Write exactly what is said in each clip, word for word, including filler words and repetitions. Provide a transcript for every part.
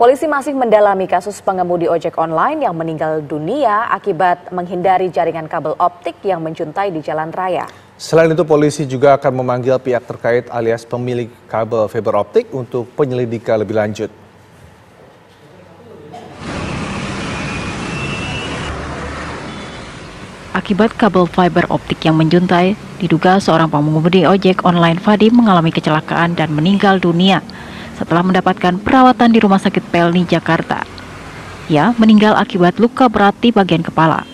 Polisi masih mendalami kasus pengemudi ojek online yang meninggal dunia akibat menghindari jaringan kabel optik yang menjuntai di jalan raya. Selain itu, polisi juga akan memanggil pihak terkait alias pemilik kabel fiber optik untuk penyelidikan lebih lanjut. Akibat kabel fiber optik yang menjuntai, diduga seorang pengemudi ojek online Fadi mengalami kecelakaan dan meninggal dunia setelah mendapatkan perawatan di Rumah Sakit Pelni, Jakarta. Ia meninggal akibat luka berat di bagian kepala.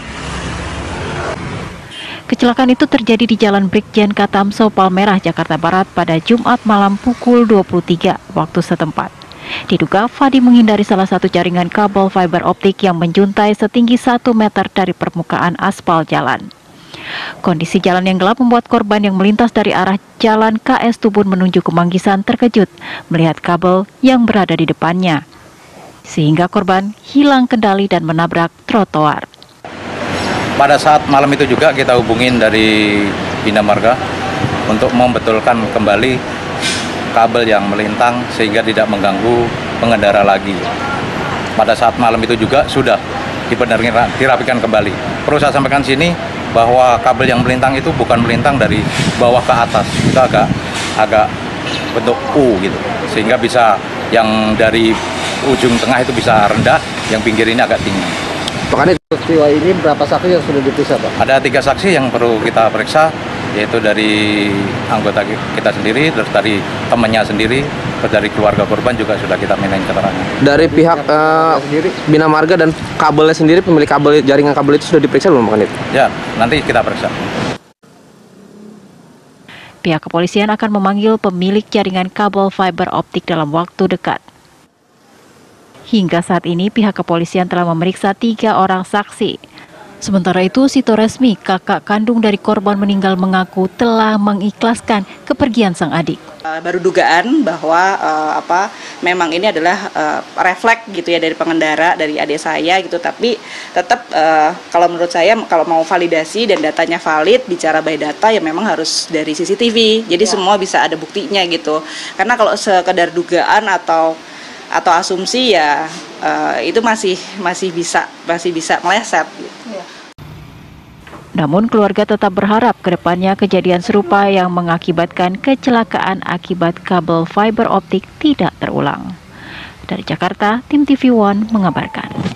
Kecelakaan itu terjadi di Jalan Brigjen Katamso, Palmerah, Jakarta Barat pada Jumat malam pukul dua puluh tiga waktu setempat. Diduga Fadi menghindari salah satu jaringan kabel fiber optik yang menjuntai setinggi satu meter dari permukaan aspal jalan. Kondisi jalan yang gelap membuat korban yang melintas dari arah Jalan K S Tubun menuju ke Manggisan terkejut melihat kabel yang berada di depannya, sehingga korban hilang kendali dan menabrak trotoar. Pada saat malam itu juga kita hubungin dari Bina Marga untuk membetulkan kembali kabel yang melintang sehingga tidak mengganggu pengendara lagi. Pada saat malam itu juga sudah dibenerin, dirapikan kembali. Perlu saya sampaikan sini bahwa kabel yang melintang itu bukan melintang dari bawah ke atas, itu agak agak bentuk U gitu, sehingga bisa yang dari ujung tengah itu bisa rendah, yang pinggir ini agak tinggi. Makanya peristiwa ini berapa saksi yang sudah diperiksa, Pak? Ada tiga saksi yang perlu kita periksa, yaitu dari anggota kita sendiri, terus dari temannya sendiri, terus dari keluarga korban juga sudah kita mintain keterangan. Dari pihak uh, Bina Marga dan kabelnya sendiri, pemilik kabel jaringan kabel itu sudah diperiksa belum, Pak? Ya, nanti kita periksa. Pihak kepolisian akan memanggil pemilik jaringan kabel fiber optik dalam waktu dekat. Hingga saat ini pihak kepolisian telah memeriksa tiga orang saksi. Sementara itu, Sito Resmi, kakak kandung dari korban meninggal, mengaku telah mengikhlaskan kepergian sang adik. Baru dugaan bahwa uh, apa memang ini adalah uh, refleks gitu ya dari pengendara, dari adik saya gitu, tapi tetap uh, kalau menurut saya kalau mau validasi dan datanya valid, bicara by data ya memang harus dari C C T V. Jadi ya, semua bisa ada buktinya gitu. Karena kalau sekedar dugaan atau atau asumsi ya uh, itu masih masih bisa masih bisa meleset gitu. Ya. Namun keluarga tetap berharap kedepannya kejadian serupa yang mengakibatkan kecelakaan akibat kabel fiber optik tidak terulang. Dari Jakarta, tim T V One mengabarkan.